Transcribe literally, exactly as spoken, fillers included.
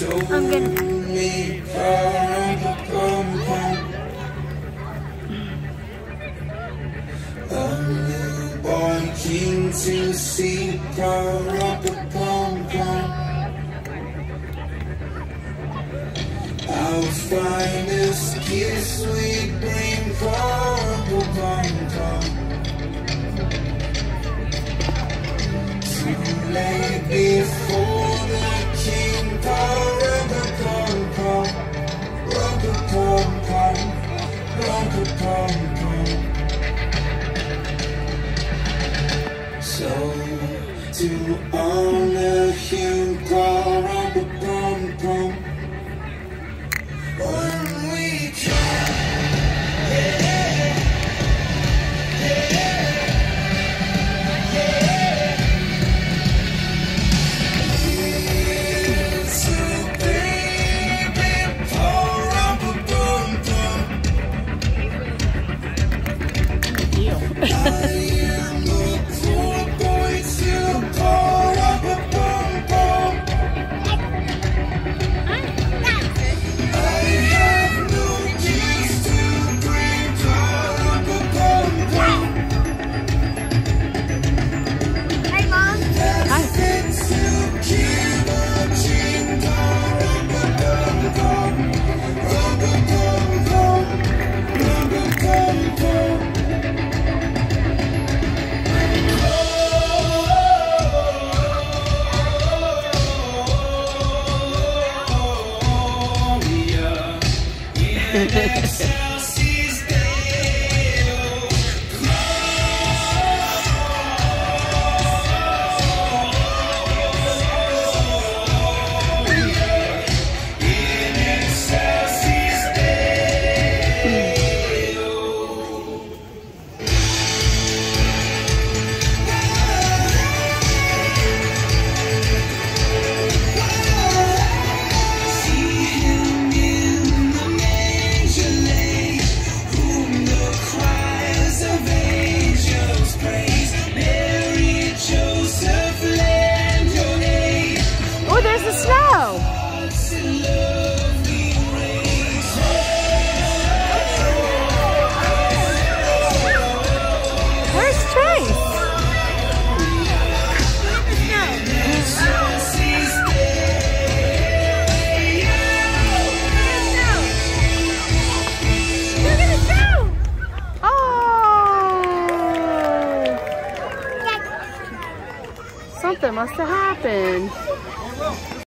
I'm gonna. A newborn king to see, pa-ra-pa-pum-pum. Our finest kiss we bring, pa-ra-pa-pum-pum. Too late before the king, pa-ra-pa-pum-pum. Ra-pa-pum-pum, ra-pa-pum-pum. So, to honor him, pa-ra-pa-pum-pum, when we can, yeah, yeah, yeah. It's a baby, pa-ra-pa-pum-pum. I am a poor boy to pa-ra-pa-pum-pum. I have no keys to bring, pa-ra-pa-pum-pum. Hey, Mom. Nothing to kill a king, pa-ra-pa-pum-pum. Ra-pa-pum-pum, ra-pa-pum-pum. Excelsis Deo, in excelsis Deo. See him in the manger lay, whom the choirs of angels praise. Mary, Joseph, lend your aid. Oh, there's the snow. Hearts in lovely rays. Where's Trace? Excelsis Look at the snow. Oh. Something must have happened.